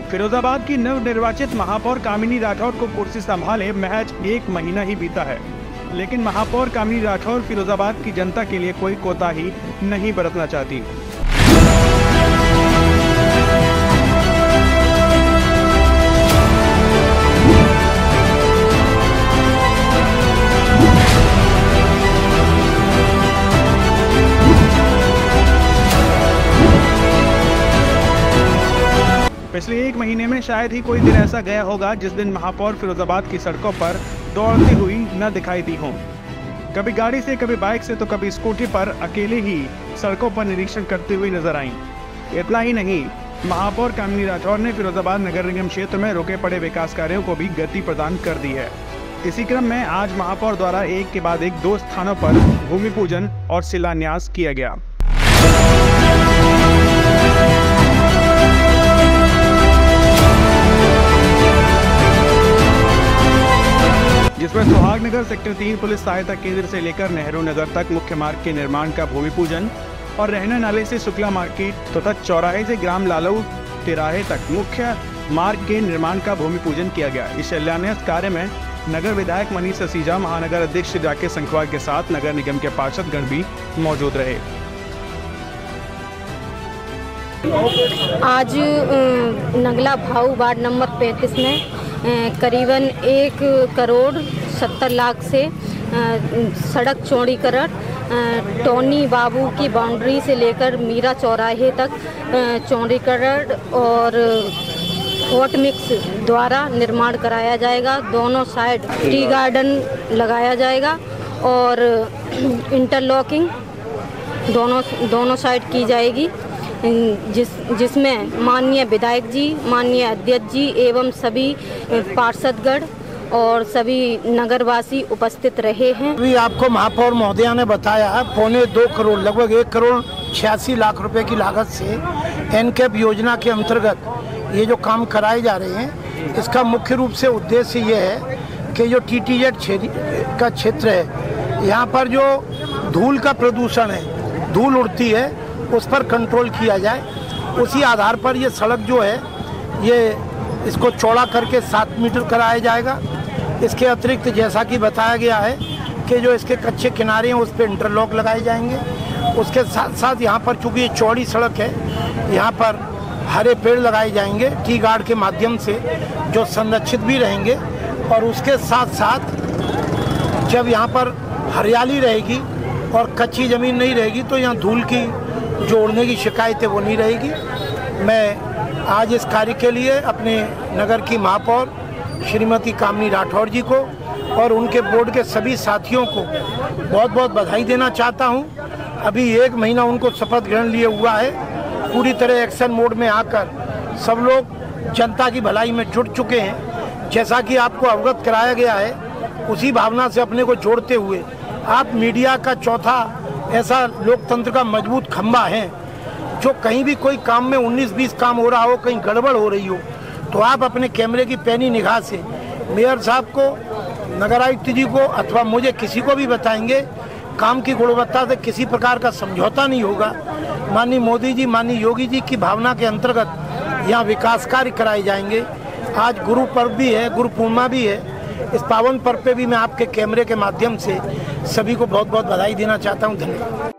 फिरोजाबाद की नवनिर्वाचित महापौर कामिनी राठौर को कुर्सी संभाले महज 1 महीना ही बीता है, लेकिन महापौर कामिनी राठौर फिरोजाबाद की जनता के लिए कोई कोताही नहीं बरतना चाहती। पिछले 1 महीने में शायद ही कोई दिन ऐसा गया होगा जिस दिन महापौर फिरोजाबाद की सड़कों पर दौड़ती हुई न दिखाई दी हो। कभी गाड़ी से, कभी बाइक से, तो कभी स्कूटी पर अकेले ही सड़कों पर निरीक्षण करती हुई नजर आईं। इतना ही नहीं, महापौर कामिनी राठौर ने फिरोजाबाद नगर निगम क्षेत्र में रुके पड़े विकास कार्यों को भी गति प्रदान कर दी है। इसी क्रम में आज महापौर द्वारा एक के बाद एक 2 स्थानों पर भूमि पूजन और शिलान्यास किया गया, जिसमें सुहागनगर सेक्टर 3 पुलिस सहायता केंद्र से लेकर नेहरू नगर तक मुख्य मार्ग के निर्माण का भूमि पूजन और रहना नाले से शुक्ला मार्केट तथा चौराहे से ग्राम लालऊ तिराहे तक मुख्य मार्ग के निर्माण का भूमि पूजन किया गया। इस शिलान्यास कार्य में नगर विधायक मनीष ससीजा, महानगर अध्यक्ष राकेश संखवार के साथ नगर निगम के पार्षदगण भी मौजूद रहे। आज नगला भाऊ वार्ड नंबर 35 में करीबन 1 करोड़ 70 लाख से सड़क चौड़ीकरण टोनी बाबू की बाउंड्री से लेकर मीरा चौराहे तक चौड़ीकरण और हॉट मिक्स द्वारा निर्माण कराया जाएगा। दोनों साइड टी गार्डन लगाया जाएगा और इंटरलॉकिंग दोनों साइड की जाएगी, जिसमें माननीय विधायक जी, माननीय अध्यक्ष जी एवं सभी पार्षदगण और सभी नगरवासी उपस्थित रहे हैं। अभी आपको महापौर महोदया ने बताया 1.25 करोड़, लगभग 1 करोड़ 86 लाख रुपए की लागत से एनकैप योजना के अंतर्गत ये जो काम कराए जा रहे हैं, इसका मुख्य रूप से उद्देश्य ये है कि जो TTZ का क्षेत्र है, यहाँ पर जो धूल का प्रदूषण है, धूल उड़ती है, उस पर कंट्रोल किया जाए। उसी आधार पर ये सड़क जो है, ये इसको चौड़ा करके 7 मीटर कराया जाएगा। इसके अतिरिक्त जैसा कि बताया गया है कि जो इसके कच्चे किनारे हैं उस पर इंटरलॉक लगाए जाएंगे। उसके साथ साथ यहाँ पर चूँकि ये चौड़ी सड़क है, यहाँ पर हरे पेड़ लगाए जाएंगे टी गार्ड के माध्यम से, जो संरक्षित भी रहेंगे। और उसके साथ साथ जब यहाँ पर हरियाली रहेगी और कच्ची ज़मीन नहीं रहेगी तो यहाँ धूल की जो उड़ने की शिकायत है वो नहीं रहेगी। मैं आज इस कार्य के लिए अपने नगर की महापौर श्रीमती कामिनी राठौर जी को और उनके बोर्ड के सभी साथियों को बहुत बहुत बधाई देना चाहता हूं। अभी 1 महीना उनको शपथ ग्रहण लिए हुआ है। पूरी तरह एक्शन मोड में आकर सब लोग जनता की भलाई में जुट चुके हैं। जैसा कि आपको अवगत कराया गया है, उसी भावना से अपने को जोड़ते हुए आप मीडिया का चौथा ऐसा लोकतंत्र का मजबूत खंभा है, जो कहीं भी कोई काम में 19-20 काम हो रहा हो, कहीं गड़बड़ हो रही हो, तो आप अपने कैमरे की पैनी निगाह से मेयर साहब को, नगर आयुक्त जी को अथवा मुझे किसी को भी बताएंगे। काम की गुणवत्ता से किसी प्रकार का समझौता नहीं होगा। माननीय मोदी जी, माननीय योगी जी की भावना के अंतर्गत यहाँ विकास कार्य कराए जाएंगे। आज गुरु पर्व भी है, गुरु पूर्णिमा भी है। इस पावन पर्व पे भी मैं आपके कैमरे के माध्यम से सभी को बहुत बहुत बधाई देना चाहता हूँ। धन्यवाद।